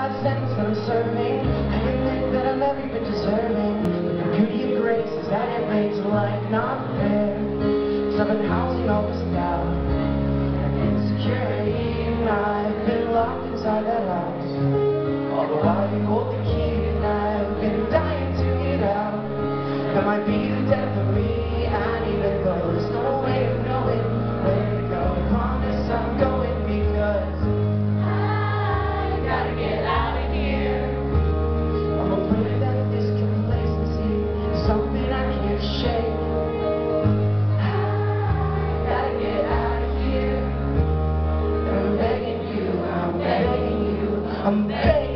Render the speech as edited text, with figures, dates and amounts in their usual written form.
life sentence that I'm serving. I admit that I've never been deserving. The beauty of grace is that it makes life not fair. 'Cause I've been housing all this doubt and insecurity, and I've been locked inside that house. All the while you hold the key, and I've been dying to get out. That might be the death of me, and even though there's no way of knowing where to go, I promise I'm going, because I gotta get out of here. I'm afraid that this complacency is something I can't shake. I gotta get out of here. And I'm begging you, I'm begging you, I'm begging you.